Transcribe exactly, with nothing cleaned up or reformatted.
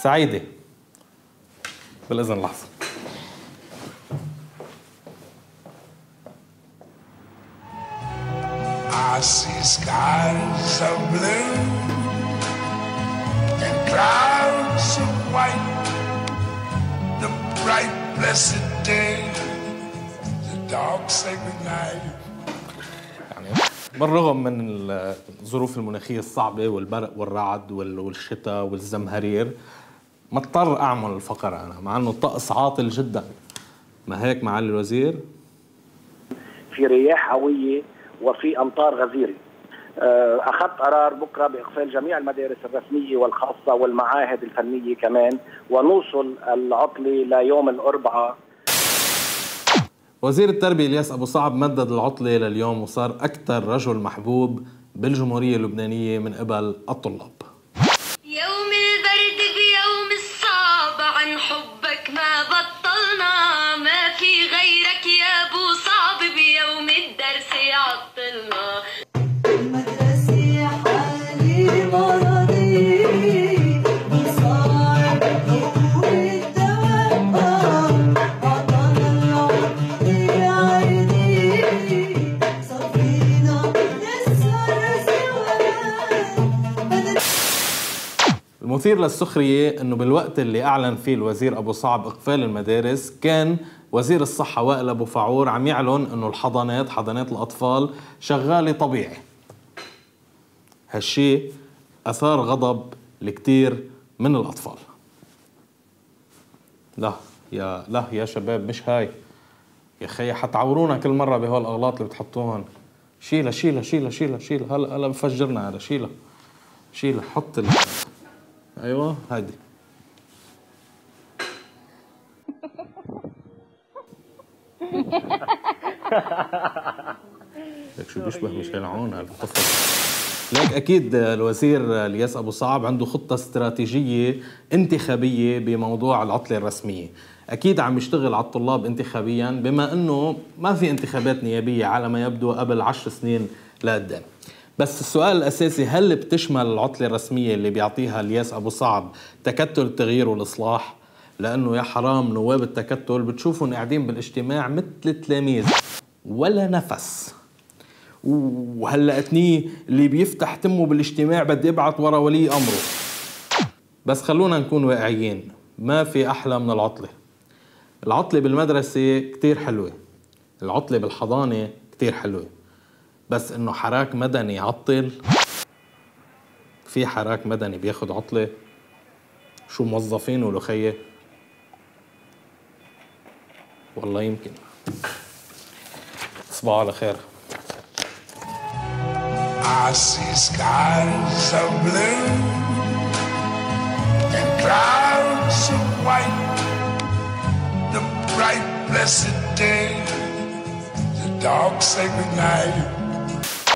سعيدة بالإذن لحظة. I see skies of blue and clouds of white, the bright blessed day, the dark sacred night. يعني بالرغم من الظروف المناخية الصعبة والبرق والرعد والشتاء والزمهرير ما اضطر أعمل الفقرة أنا، مع أنه الطقس عاطل جدا. ما هيك معالي الوزير؟ في رياح قوية وفي أمطار غزيرة. أخذت قرار بكرة بإقفال جميع المدارس الرسمية والخاصة والمعاهد الفنية كمان، ونوصل العطلة ليوم الأربعاء. وزير التربية الياس أبو صعب مدد العطلة لليوم وصار أكثر رجل محبوب بالجمهورية اللبنانية من قبل الطلاب. يوم البرد بيوم الصعب عن حبك ما بطلنا، ما في غيرك يا أبو صعب، بيوم الدرس يعطلنا. المدرسة حالي مرضي وصار طول الدواء، عطانا العطل عيني صار فينا نسهر سوا. المثير للسخرية انه بالوقت اللي اعلن فيه الوزير ابو صعب اقفال المدارس، كان وزير الصحة وائل ابو فعور عم يعلن انه الحضانات حضانات الاطفال شغالة طبيعي. هالشيء اثار غضب لكتير من الاطفال. لا يا لا يا شباب، مش هاي يا خي، حتعورونا كل مرة بهول الاغلاط اللي بتحطوهن. شيلها شيلها شيلها شيلها شيلها، هلا هلا بفجرنا هذا. شيلها شيلها، حط ال... ايوه هادي. لك شو بيشبه ميشيل عون هذا الطفل. لك اكيد الوزير الياس ابو صعب عنده خطه استراتيجيه انتخابيه بموضوع العطله الرسميه. اكيد عم يشتغل على الطلاب انتخابيا، بما انه ما في انتخابات نيابيه على ما يبدو قبل عشر سنين لقدام. بس السؤال الأساسي، هل بتشمل العطلة الرسمية اللي بيعطيها الياس أبو صعب تكتل التغيير والإصلاح؟ لأنه يا حرام نواب التكتل بتشوفهم قاعدين بالاجتماع مثل التلاميذ ولا نفس. وهلقتنيه اللي بيفتح تمه بالاجتماع بدي ابعت ورا ولي أمره. بس خلونا نكون واقعيين، ما في أحلى من العطلة. العطلة بالمدرسة كتير حلوة، العطلة بالحضانة كتير حلوة، بس انه حراك مدني يعطل؟ في حراك مدني بياخد عطلة؟ شو موظفين ولخيه؟ والله يمكن. تصبحوا على خير. I see skies of blue and clouds of white, the bright blessed day, the dark sacred night.